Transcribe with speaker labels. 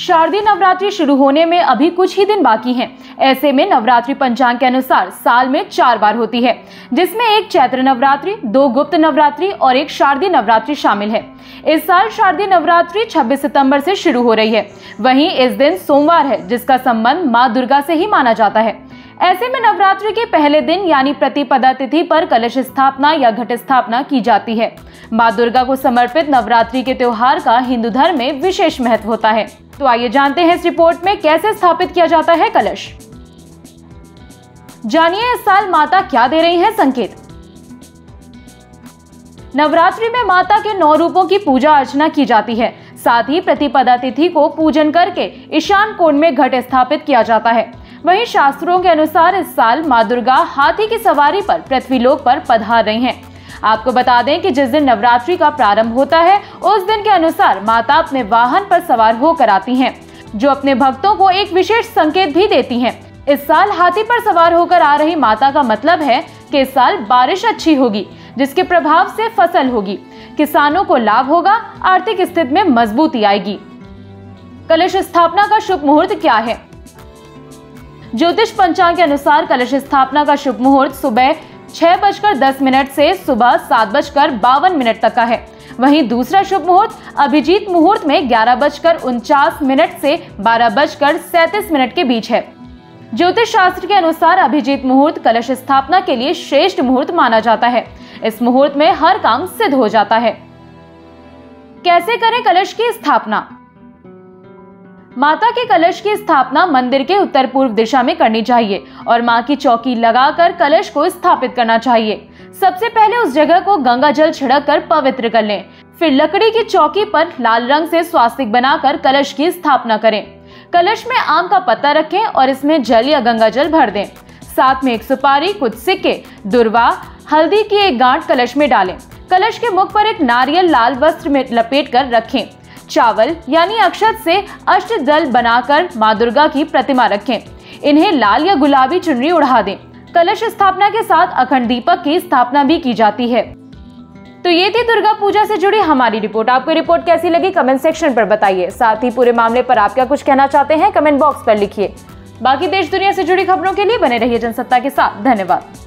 Speaker 1: शारदीय नवरात्रि शुरू होने में अभी कुछ ही दिन बाकी हैं। ऐसे में नवरात्रि पंचांग के अनुसार साल में 4 बार होती है, जिसमें एक चैत्र नवरात्रि, 2 गुप्त नवरात्रि और एक शारदीय नवरात्रि शामिल है। इस साल शारदीय नवरात्रि 26 सितंबर से शुरू हो रही है। वहीं इस दिन सोमवार है, जिसका संबंध मां दुर्गा से ही माना जाता है। ऐसे में नवरात्रि के पहले दिन यानी प्रतिपदा तिथि पर कलश स्थापना या घट स्थापना की जाती है। मां दुर्गा को समर्पित नवरात्रि के त्योहार का हिंदू धर्म में विशेष महत्व होता है। तो आइए जानते हैं इस रिपोर्ट में कैसे स्थापित किया जाता है कलश। जानिए इस साल माता क्या दे रही हैं संकेत। नवरात्रि में माता के 9 रूपों की पूजा अर्चना की जाती है। साथ ही प्रतिपदा तिथि को पूजन करके ईशान कोण में घट स्थापित किया जाता है। वहीं शास्त्रों के अनुसार इस साल मां दुर्गा हाथी की सवारी पर पृथ्वीलोक पर पधार रही हैं। आपको बता दें कि जिस दिन नवरात्रि का प्रारंभ होता है, उस दिन के अनुसार माता अपने वाहन पर सवार होकर आती हैं, जो अपने भक्तों को एक विशेष संकेत भी देती हैं। इस साल हाथी पर सवार होकर आ रही माता का मतलब है कि इस साल बारिश अच्छी होगी, जिसके प्रभाव से फसल होगी, किसानों को लाभ होगा, आर्थिक स्थिति में मजबूती आएगी। कलश स्थापना का शुभ मुहूर्त क्या है। ज्योतिष पंचांग के अनुसार कलश स्थापना का शुभ मुहूर्त सुबह 6:10 से सुबह 7:52 तक का है। वहीं दूसरा शुभ मुहूर्त अभिजीत मुहूर्त में 11:49 से 12:37 के बीच है। ज्योतिष शास्त्र के अनुसार अभिजीत मुहूर्त कलश स्थापना के लिए श्रेष्ठ मुहूर्त माना जाता है। इस मुहूर्त में हर काम सिद्ध हो जाता है। कैसे करें कलश की स्थापना। माता के कलश की स्थापना मंदिर के उत्तर पूर्व दिशा में करनी चाहिए और मां की चौकी लगाकर कलश को स्थापित करना चाहिए। सबसे पहले उस जगह को गंगा जल छिड़क कर पवित्र कर लें। फिर लकड़ी की चौकी पर लाल रंग से स्वास्तिक बनाकर कलश की स्थापना करें। कलश में आम का पत्ता रखें और इसमें जल या गंगा जल भर दें। साथ में एक सुपारी, कुछ सिक्के, दुर्वा, हल्दी की एक गांठ कलश में डालें। कलश के मुख पर एक नारियल लाल वस्त्र में लपेट कर रखें। चावल यानी अक्षत से अष्टदल बनाकर मां दुर्गा की प्रतिमा रखें। इन्हें लाल या गुलाबी चुनरी उड़ा दें। कलश स्थापना के साथ अखंड दीपक की स्थापना भी की जाती है। तो ये थी दुर्गा पूजा से जुड़ी हमारी रिपोर्ट। आपको रिपोर्ट कैसी लगी कमेंट सेक्शन पर बताइए। साथ ही पूरे मामले पर आप क्या कुछ कहना चाहते हैं कमेंट बॉक्स पर लिखिए। बाकी देश दुनिया से जुड़ी खबरों के लिए बने रहिए जनसत्ता के साथ। धन्यवाद।